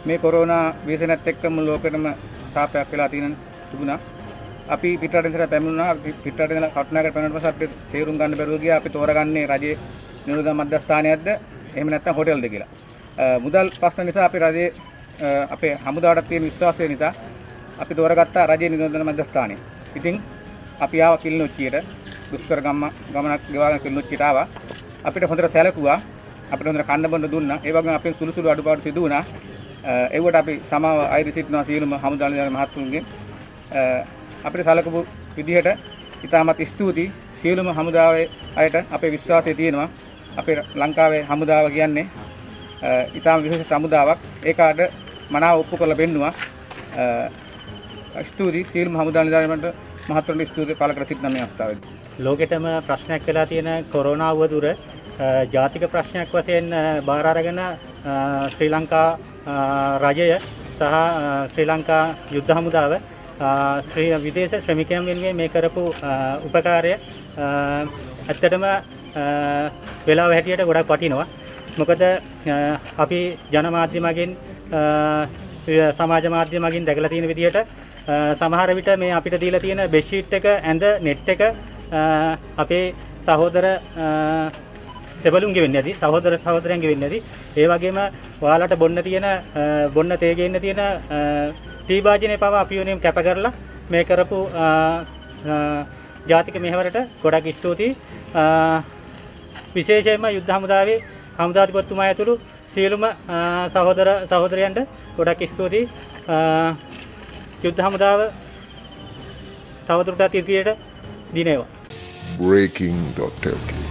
මේ කොරෝනා ව්‍යසනයත් එක්ක මුළු ලෝකෙටම තාපයක් වෙලා තියෙන තිබුණා. අපි පිටරටින් ඉඳලා පැමිණුණා. පිටරටින් ඉඳලා කටුනායකට පැමිණුණ පස්සේ අපිට තේරුම් ගන්න බැරුව ගියා අපි තෝරගන්නේ රජයේ නිරෝධ මධ්‍යස්ථානයක්ද එහෙම නැත්නම් හොටෙල්ද කියලා. මුදල් ප්‍රශ්න නිසා අපි රජයේ අපේ හමුදාවට තියෙන විශ්වාසය නිසා අපි තෝරගත්තා රජයේ නිරෝධ මධ්‍යස්ථානය. ඉතින් අපි ආව කිලිනොච්චියට දුෂ්කර ගමනක් ගෙවාගෙන කිලිනොච්චියට ආවා. අපිට හොඳට සැලකුවා. අපිට හොඳට කන්න බොන්න දුන්නා. ඒ වගේම අපෙන් සුළු සුළු අඩුපාඩු සිදු වුණා. ඒවට අපි සමාව අයිති සිටිනවා සියලුම හමුදා නිලධාරි මහත්තුන්ගෙන්. අපිට සැලකපු විදිහට ඉතාමත් ස්තුතියි සියලුම හමුදාවේ අයට අපේ විශ්වාසය තියෙනවා. අපේ ලංකාවේ හමුදාව කියන්නේ ඉතාම විශේෂ හමුදාවක්. ඒකට මනාව ඔප්පු කරලා පෙන්නුවා. ස්තුතියි සියලුම හමුදා නිලධාරීන්ට මහත්තුන්ට ස්තුතියි පළ කර සිටින මේ අවස්ථාවේදී. ලෝකෙටම ප්‍රශ්නයක් වෙලා තියෙන කොරෝනා වදුර ජාතික ප්‍රශ්නයක් වශයෙන් බාර අරගෙන ශ්‍රී ලංකා රජය සහ ශ්‍රී ලංකා යුද්ධ හමුදාව විදේශ ශ්‍රමිකයන් වෙනුවෙන් මේ කරපු උපකාරය ඇත්තටම වෙලාව හැටියට ගොඩක් වටිනවා. මොකද අපි ජනමාධ්‍ය මගින් සමාජ මාධ්‍ය මගින් දැකලා තියෙන විදිහට සමහර විට මේ අපිට දීලා තියෙන බෙඩ්ෂීට් එක ඇඳ නෙට් එක අපේ සහෝදර සෙබළුන්ගේ වෙන්නේ නැති සහෝදර සහෝදරයන්ගේ වෙන්නේ නැති ඒ වගේම ඔයාලට බොන්න තේ ගේන්න තියෙන ටී වාජනේ පවා අපි වෙනුවෙන් කැප කරලා මේ කරපු ජාතික මෙහෙවරට ගොඩක් ස්තුතියි. විශේෂයෙන්ම යුද්ධ හමුදාවේ හමුදාධිපතිතුමා ඇතුළු සියලුම සහෝදර සහෝදරයන්ට ගොඩක් ස්තුතියි. යුද්ධ හමුදාව තවදුරටත් ඉදිරියට දිනේවා. breaking.lk